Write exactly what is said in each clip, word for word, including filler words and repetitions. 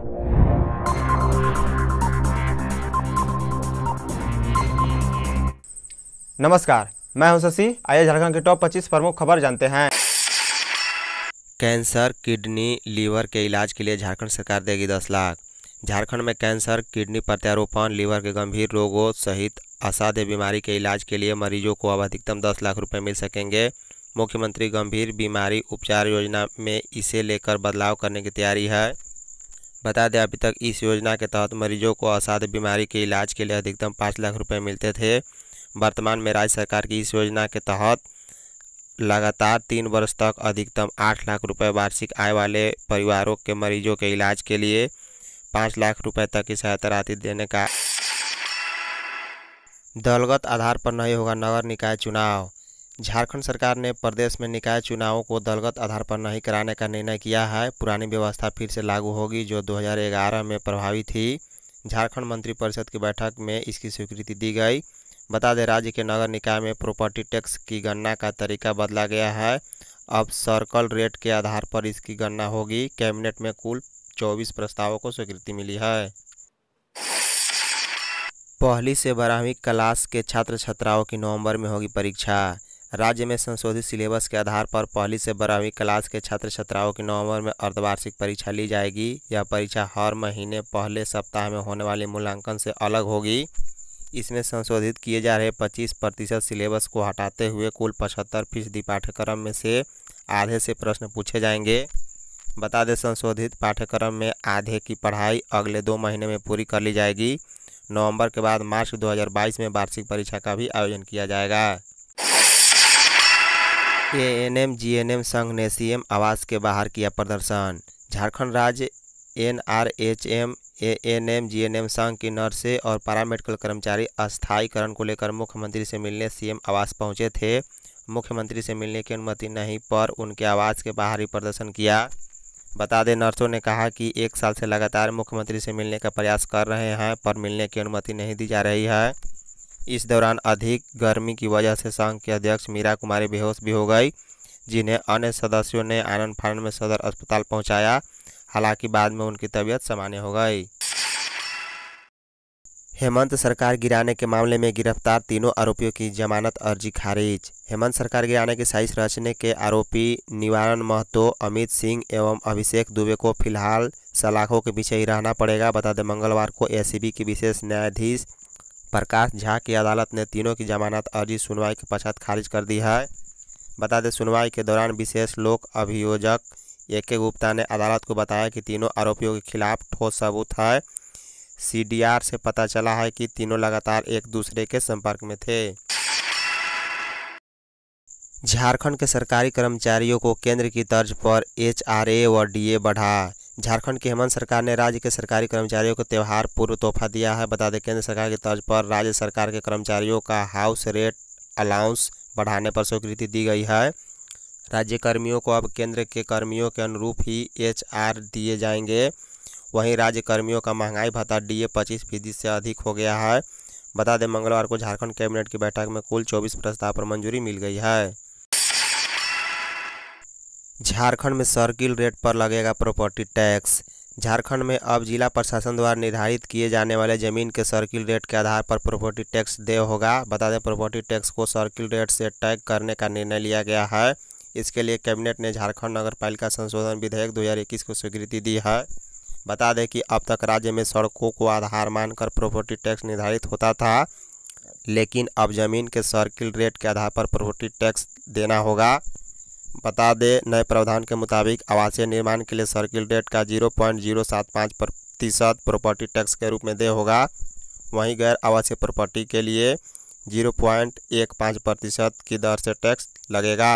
नमस्कार, मैं हूं शशि। आइए झारखंड के टॉप पच्चीस प्रमुख खबर जानते हैं। कैंसर, किडनी, लीवर के इलाज के लिए झारखंड सरकार देगी दस लाख। झारखंड में कैंसर, किडनी प्रत्यारोपण, लीवर के गंभीर रोगों सहित असाध्य बीमारी के इलाज के लिए मरीजों को अब अधिकतम दस लाख रुपए मिल सकेंगे। मुख्यमंत्री गंभीर बीमारी उपचार योजना में इसे लेकर बदलाव करने की तैयारी है। बता दें, अभी तक इस योजना के तहत मरीजों को असाध्य बीमारी के इलाज के लिए अधिकतम पाँच लाख रुपए मिलते थे। वर्तमान में राज्य सरकार की इस योजना के तहत लगातार तीन वर्ष तक अधिकतम आठ लाख रुपए वार्षिक आय वाले परिवारों के मरीजों के इलाज के लिए पाँच लाख रुपए तक की सहायता राशि देने का। दलगत आधार पर नहीं होगा नगर निकाय चुनाव। झारखंड सरकार ने प्रदेश में निकाय चुनावों को दलगत आधार पर नहीं कराने का निर्णय किया है। पुरानी व्यवस्था फिर से लागू होगी जो दो हज़ार ग्यारह में प्रभावी थी। झारखंड मंत्रिपरिषद की बैठक में इसकी स्वीकृति दी गई। बता दें, राज्य के नगर निकाय में प्रॉपर्टी टैक्स की गणना का तरीका बदला गया है। अब सर्कल रेट के आधार पर इसकी गणना होगी। कैबिनेट में कुल चौबीस प्रस्तावों को स्वीकृति मिली है। पहली से बारहवीं क्लास के छात्र छात्राओं की नवंबर में होगी परीक्षा। राज्य में संशोधित सिलेबस के आधार पर पहली से बारहवीं क्लास के छात्र छात्राओं की नवंबर में अर्धवार्षिक परीक्षा ली जाएगी। यह परीक्षा हर महीने पहले सप्ताह में होने वाले मूल्यांकन से अलग होगी। इसमें संशोधित किए जा रहे पच्चीस प्रतिशत सिलेबस को हटाते हुए कुल पचहत्तर फीसदी पाठ्यक्रम में से आधे से प्रश्न पूछे जाएंगे। बता दें, संशोधित पाठ्यक्रम में आधे की पढ़ाई अगले दो महीने में पूरी कर ली जाएगी। नवंबर के बाद मार्च दो हज़ार बाईस में वार्षिक परीक्षा का भी आयोजन किया जाएगा। A N M G N M संघ ने सी एम आवास के बाहर किया प्रदर्शन। झारखंड राज्य N R H M A N M G N M संघ की नर्सें और पैरामेडिकल कर्मचारी अस्थायीकरण को लेकर मुख्यमंत्री से मिलने सीएम आवास पहुंचे थे। मुख्यमंत्री से मिलने की अनुमति नहीं पर उनके आवास के बाहर ही प्रदर्शन किया। बता दें, नर्सों ने कहा कि एक साल से लगातार मुख्यमंत्री से मिलने का प्रयास कर रहे हैं पर मिलने की अनुमति नहीं दी जा रही है। इस दौरान अधिक गर्मी की वजह से संघ के अध्यक्ष मीरा कुमारी बेहोश भी हो गई, जिन्हें अन्य सदस्यों ने आनंद फानन में सदर अस्पताल पहुंचाया। हालांकि बाद में उनकी तबीयत सामान्य हो गई। हेमंत सरकार गिराने के मामले में गिरफ्तार तीनों आरोपियों की जमानत अर्जी खारिज। हेमंत सरकार गिराने की साजिश रचने के आरोपी निवारण महतो, अमित सिंह एवं अभिषेक दुबे को फिलहाल सलाखों के पीछे ही रहना पड़ेगा। बता दें, मंगलवार को ए सी बी के विशेष न्यायाधीश प्रकाश झा की अदालत ने तीनों की जमानत अर्जी सुनवाई के पश्चात खारिज कर दी है। बता दें, सुनवाई के दौरान विशेष लोक अभियोजक ए के गुप्ता ने अदालत को बताया कि तीनों आरोपियों के खिलाफ ठोस सबूत है। सी डी आर से पता चला है कि तीनों लगातार एक दूसरे के संपर्क में थे। झारखंड के सरकारी कर्मचारियों को केंद्र की तर्ज पर एच आर ए व डी ए बढ़ा। झारखंड की हेमंत सरकार ने राज्य के सरकारी कर्मचारियों को त्यौहार पूर्व तोहफा दिया है। बता दें, केंद्र सरकार की तर्ज पर राज्य सरकार के कर्मचारियों का हाउस रेट अलाउंस बढ़ाने पर स्वीकृति दी गई है। राज्य कर्मियों को अब केंद्र के कर्मियों के अनुरूप ही एच आर दिए जाएंगे। वहीं राज्य कर्मियों का महंगाई भत्ता डी ए पच्चीस फीसदी से अधिक हो गया है। बता दें, मंगलवार को झारखंड कैबिनेट की बैठक में कुल चौबीस प्रस्ताव पर मंजूरी मिल गई है। झारखंड में सर्किल रेट पर लगेगा प्रॉपर्टी टैक्स। झारखंड में अब जिला प्रशासन द्वारा निर्धारित किए जाने वाले जमीन के सर्किल रेट के आधार पर प्रॉपर्टी टैक्स देय होगा। बता दें, प्रॉपर्टी टैक्स को सर्किल रेट से टैग करने का निर्णय लिया गया है। इसके लिए कैबिनेट ने झारखंड नगर पालिका संशोधन विधेयक दो हज़ार इक्कीस को स्वीकृति दी है। बता दें कि अब तक राज्य में सड़कों को आधार मानकर प्रॉपर्टी टैक्स निर्धारित होता था, लेकिन अब जमीन के सर्किल रेट के आधार पर प्रॉपर्टी टैक्स देना होगा। बता दें, नए प्रावधान के मुताबिक आवासीय निर्माण के लिए सर्किल रेट का जीरो पॉइंट जीरो सात पाँच प्रतिशत प्रॉपर्टी टैक्स के रूप में देय होगा। वहीं गैर आवासीय प्रॉपर्टी के लिए जीरो पॉइंट एक पाँच प्रतिशत की दर से टैक्स लगेगा।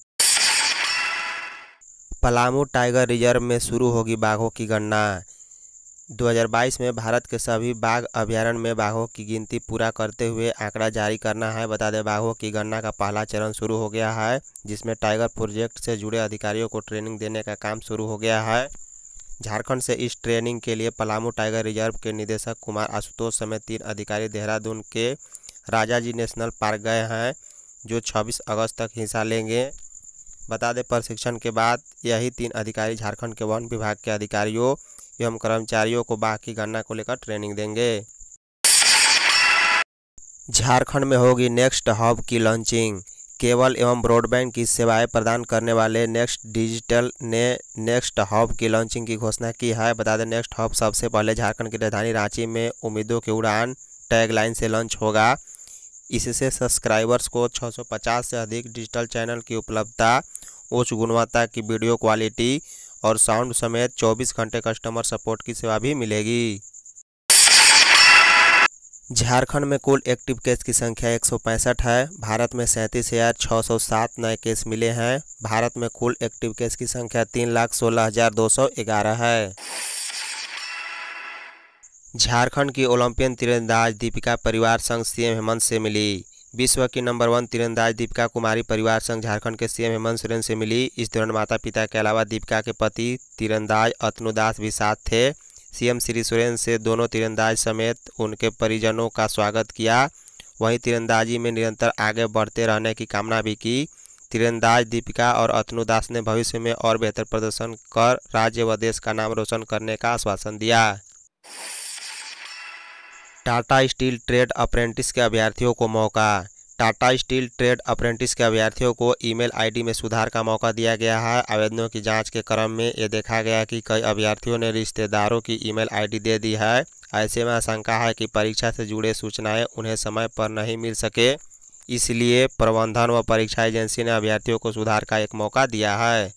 पलामू टाइगर रिजर्व में शुरू होगी बाघों की गणना। दो हज़ार बाईस में भारत के सभी बाघ अभयारण्य में बाघों की गिनती पूरा करते हुए आंकड़ा जारी करना है। बता दें, बाघों की गणना का पहला चरण शुरू हो गया है, जिसमें टाइगर प्रोजेक्ट से जुड़े अधिकारियों को ट्रेनिंग देने का काम शुरू हो गया है। झारखंड से इस ट्रेनिंग के लिए पलामू टाइगर रिजर्व के निदेशक कुमार आशुतोष समेत तीन अधिकारी देहरादून के राजाजी नेशनल पार्क गए हैं, जो छब्बीस अगस्त तक हिस्सा लेंगे। बता दें, प्रशिक्षण के बाद यही तीन अधिकारी झारखंड के वन विभाग के अधिकारियों एवं कर्मचारियों को बाकी गणना को लेकर ट्रेनिंग देंगे। झारखंड में होगी नेक्स्ट हब की लॉन्चिंग। केबल एवं ब्रॉडबैंड की सेवाएं प्रदान करने वाले नेक्स्ट डिजिटल ने नेक्स्ट हब की लॉन्चिंग की घोषणा की है। बता दें, नेक्स्ट हब सबसे पहले झारखंड की राजधानी रांची में उम्मीदों की उड़ान टैगलाइन से लॉन्च होगा। इससे सब्सक्राइबर्स को छह सौ पचास से अधिक डिजिटल चैनल की उपलब्धता, उच्च गुणवत्ता की वीडियो क्वालिटी और साउंड समेत चौबीस घंटे कस्टमर सपोर्ट की सेवा भी मिलेगी। झारखंड में कुल एक्टिव केस की संख्या एक सौ पैंसठ है। भारत में सैंतीस हजार छः सौ सात नए केस मिले हैं। भारत में कुल एक्टिव केस की संख्या तीन लाख सोलह हजार दो सौ ग्यारह है। झारखंड की ओलंपियन तीरंदाज दीपिका परिवार संघ सीएम हेमंत से मिली। विश्व की नंबर वन तीरंदाज दीपिका कुमारी परिवार संघ झारखंड के सीएम हेमंत सोरेन से मिली। इस दौरान माता पिता के अलावा दीपिका के पति तीरंदाज अतनु दास भी साथ थे। सीएम श्री सोरेन से दोनों तीरंदाज समेत उनके परिजनों का स्वागत किया। वहीं तीरंदाजी में निरंतर आगे बढ़ते रहने की कामना भी की। तीरंदाज दीपिका और अतनु दास ने भविष्य में और बेहतर प्रदर्शन कर राज्य व देश का नाम रोशन करने का आश्वासन दिया। टाटा स्टील ट्रेड अप्रेंटिस के अभ्यर्थियों को मौका। टाटा स्टील ट्रेड अप्रेंटिस के अभ्यर्थियों को ईमेल आईडी में सुधार का मौका दिया गया है। आवेदनों की जांच के क्रम में ये देखा गया कि कई अभ्यर्थियों ने रिश्तेदारों की ईमेल आईडी दे दी है। ऐसे में आशंका है कि परीक्षा से जुड़े सूचनाएं उन्हें समय पर नहीं मिल सके, इसलिए प्रबंधन व परीक्षा एजेंसी ने अभ्यर्थियों को सुधार का एक मौका दिया है।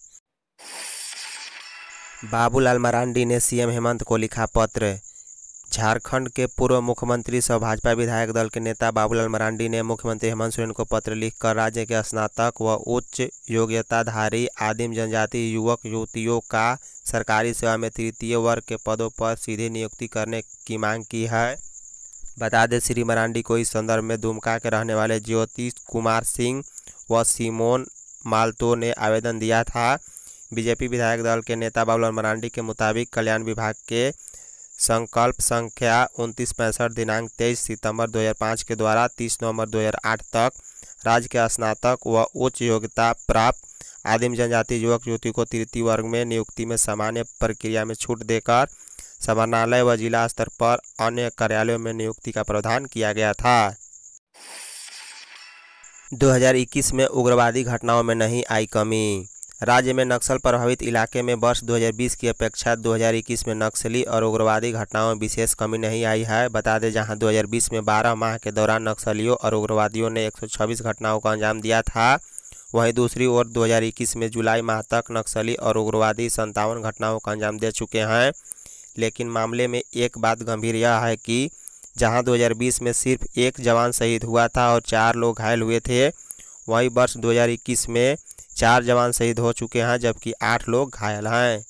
बाबूलाल मरांडी ने सीएम हेमंत को लिखा पत्र। झारखंड के पूर्व मुख्यमंत्री सह भाजपा विधायक दल के नेता बाबूलाल मरांडी ने मुख्यमंत्री हेमंत सोरेन को पत्र लिखकर राज्य के स्नातक व उच्च योग्यताधारी आदिम जनजाति युवक युवतियों का सरकारी सेवा में तृतीय वर्ग के पदों पर सीधे नियुक्ति करने की मांग की है। बता दें, श्री मरांडी को इस संदर्भ में दुमका के रहने वाले ज्योति कुमार सिंह व सिमोन माल्तो ने आवेदन दिया था। बीजेपी विधायक दल के नेता बाबूलाल मरांडी के मुताबिक कल्याण विभाग के संकल्प संख्या उनतीस पैंसठ दिनांक तेईस सितंबर दो हज़ार पाँच के द्वारा तीस नवंबर दो हज़ार आठ तक राज्य के स्नातक व उच्च योग्यता प्राप्त आदिम जनजाति युवक युवती को तृतीय वर्ग में नियुक्ति में सामान्य प्रक्रिया में छूट देकर समाहरणालय व जिला स्तर पर अन्य कार्यालयों में नियुक्ति का प्रावधान किया गया था। दो हज़ार इक्कीस में उग्रवादी घटनाओं में नहीं आई कमी। राज्य में नक्सल प्रभावित इलाके में वर्ष दो हज़ार बीस की अपेक्षा दो हज़ार इक्कीस में नक्सली और उग्रवादी घटनाओं में विशेष कमी नहीं आई है। बता दें, जहां दो हज़ार बीस में बारह माह के दौरान नक्सलियों और उग्रवादियों ने एक सौ छब्बीस घटनाओं का अंजाम दिया था, वहीं दूसरी ओर दो हज़ार इक्कीस में जुलाई माह तक नक्सली और उग्रवादी संतावन घटनाओं का अंजाम दे चुके हैं। लेकिन मामले में एक बात गंभीर यह है कि जहाँ दो हज़ार बीस में सिर्फ एक जवान शहीद हुआ था और चार लोग घायल हुए थे, वहीं वर्ष दो हज़ार इक्कीस में चार जवान शहीद हो चुके हैं जबकि आठ लोग घायल हैं।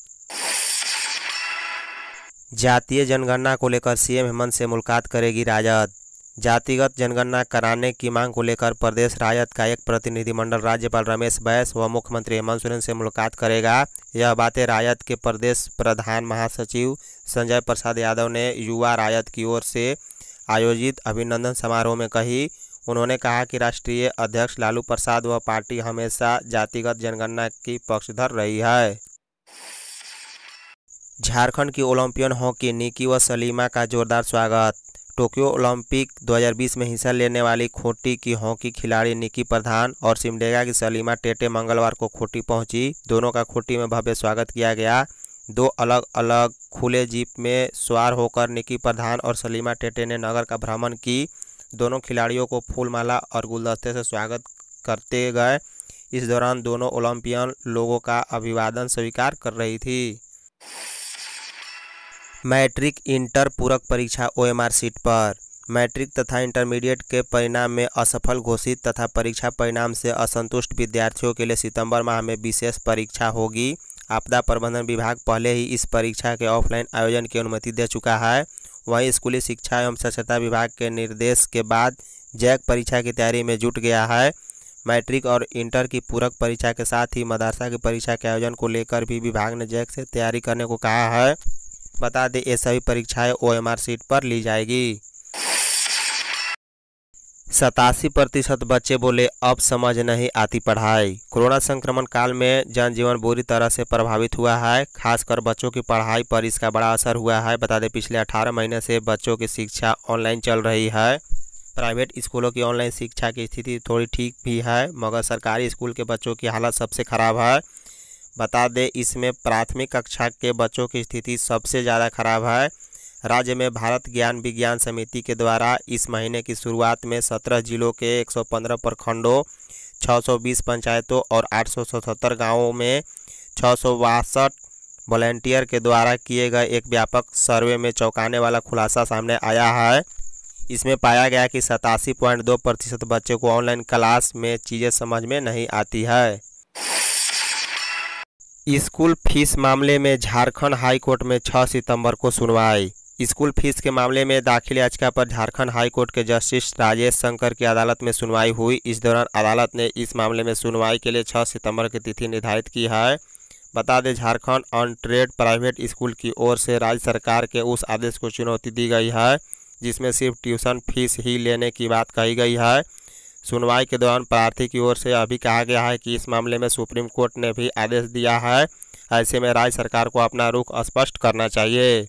जातीय जनगणना को लेकर सीएम हेमंत से मुलाकात करेगी राजद। जातिगत जनगणना कराने की मांग को लेकर प्रदेश राजद का एक प्रतिनिधिमंडल राज्यपाल रमेश बैस व मुख्यमंत्री हेमंत सोरेन से मुलाकात करेगा। यह बातें राजद के प्रदेश प्रधान महासचिव संजय प्रसाद यादव ने युवा राजद की ओर से आयोजित अभिनंदन समारोह में कही। उन्होंने कहा कि राष्ट्रीय अध्यक्ष लालू प्रसाद व पार्टी हमेशा जातिगत जनगणना की पक्षधर रही है। झारखंड की ओलंपियन हॉकी निकी व सलीमा का जोरदार स्वागत। टोक्यो ओलंपिक दो हज़ार बीस में हिस्सा लेने वाली खूंटी की हॉकी खिलाड़ी निकी प्रधान और सिमडेगा की सलीमा टेटे मंगलवार को खूंटी पहुंची। दोनों का खूंटी में भव्य स्वागत किया गया। दो अलग अलग खुले जीप में सवार होकर निकी प्रधान और सलीमा टेटे ने नगर का भ्रमण की। दोनों खिलाड़ियों को फूलमाला और गुलदस्ते से स्वागत करते गए। इस दौरान दोनों ओलंपियन लोगों का अभिवादन स्वीकार कर रही थी। मैट्रिक इंटर पूरक परीक्षा ओएमआर सीट पर। मैट्रिक तथा इंटरमीडिएट के परिणाम में असफल घोषित तथा परीक्षा परिणाम से असंतुष्ट विद्यार्थियों के लिए सितंबर माह में विशेष परीक्षा होगी। आपदा प्रबंधन विभाग पहले ही इस परीक्षा के ऑफलाइन आयोजन की अनुमति दे चुका है। वहीं स्कूली शिक्षा एवं साक्षरता विभाग के निर्देश के बाद जैक परीक्षा की तैयारी में जुट गया है। मैट्रिक और इंटर की पूरक परीक्षा के साथ ही मदरसा की परीक्षा के आयोजन को लेकर भी विभाग ने जैक से तैयारी करने को कहा है। बता दें, ये सभी परीक्षाएं ओएमआर सीट पर ली जाएगी। सतासी प्रतिशत बच्चे बोले अब समझ नहीं आती पढ़ाई। कोरोना संक्रमण काल में जनजीवन बुरी तरह से प्रभावित हुआ है, खासकर बच्चों की पढ़ाई पर इसका बड़ा असर हुआ है। बता दें, पिछले अठारह महीने से बच्चों की शिक्षा ऑनलाइन चल रही है। प्राइवेट स्कूलों की ऑनलाइन शिक्षा की स्थिति थोड़ी ठीक भी है, मगर सरकारी स्कूल के बच्चों की हालत सबसे खराब है। बता दें, इसमें प्राथमिक कक्षा के बच्चों की स्थिति सबसे ज़्यादा खराब है। राज्य में भारत ज्ञान विज्ञान समिति के द्वारा इस महीने की शुरुआत में सत्रह जिलों के एक सौ पंद्रह प्रखंडों, छः सौ बीस पंचायतों और आठ सौ सतहत्तर गाँवों में छः सौ बासठ वॉलंटियर के द्वारा किए गए एक व्यापक सर्वे में चौंकाने वाला खुलासा सामने आया है। इसमें पाया गया कि सतासी पॉइंट दो प्रतिशत बच्चे को ऑनलाइन क्लास में चीज़ें समझ में नहीं आती है। स्कूल फीस मामले में झारखंड हाई कोर्ट में छह सितंबर को सुनवाई। स्कूल फीस के मामले में दाखिल याचिका पर झारखंड हाई कोर्ट के जस्टिस राजेश शंकर की अदालत में सुनवाई हुई। इस दौरान अदालत ने इस मामले में सुनवाई के लिए छह सितंबर की तिथि निर्धारित की है। बता दें, झारखंड अनट्रेड प्राइवेट स्कूल की ओर से राज्य सरकार के उस आदेश को चुनौती दी गई है जिसमें सिर्फ ट्यूशन फीस ही लेने की बात कही गई है। सुनवाई के दौरान प्रार्थी की ओर से अभी कहा गया है कि इस मामले में सुप्रीम कोर्ट ने भी आदेश दिया है। ऐसे में राज्य सरकार को अपना रुख स्पष्ट करना चाहिए।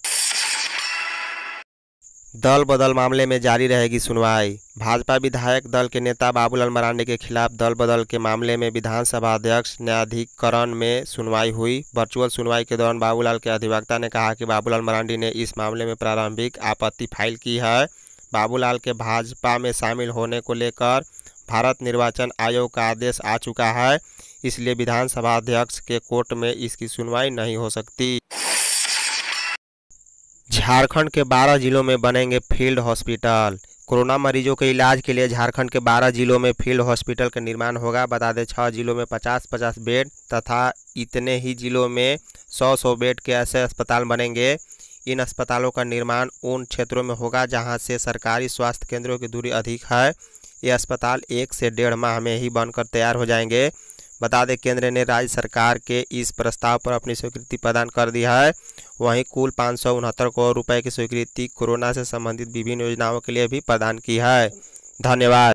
दल बदल मामले में जारी रहेगी सुनवाई। भाजपा विधायक दल के नेता बाबूलाल मरांडी के खिलाफ दल बदल के मामले में विधानसभा अध्यक्ष न्यायाधिकरण में सुनवाई हुई। वर्चुअल सुनवाई के दौरान बाबूलाल के अधिवक्ता ने कहा कि बाबूलाल मरांडी ने इस मामले में प्रारंभिक आपत्ति फाइल की है। बाबूलाल के भाजपा में शामिल होने को लेकर भारत निर्वाचन आयोग का आदेश आ चुका है, इसलिए विधानसभा अध्यक्ष के कोर्ट में इसकी सुनवाई नहीं हो सकती। झारखंड के बारह जिलों में बनेंगे फील्ड हॉस्पिटल। कोरोना मरीजों के इलाज के लिए झारखंड के बारह जिलों में फील्ड हॉस्पिटल का निर्माण होगा। बता दें, छः जिलों में पचास पचास बेड तथा इतने ही जिलों में सौ सौ बेड के ऐसे अस्पताल बनेंगे। इन अस्पतालों का निर्माण उन क्षेत्रों में होगा जहां से सरकारी स्वास्थ्य केंद्रों की दूरी अधिक है। ये अस्पताल एक से डेढ़ माह में ही बनकर तैयार हो जाएंगे। बता दें, केंद्र ने राज्य सरकार के इस प्रस्ताव पर अपनी स्वीकृति प्रदान कर दी है। वहीं कुल पाँच सौ उनहत्तर करोड़ रुपए की स्वीकृति कोरोना से संबंधित विभिन्न योजनाओं के लिए भी प्रदान की है। धन्यवाद।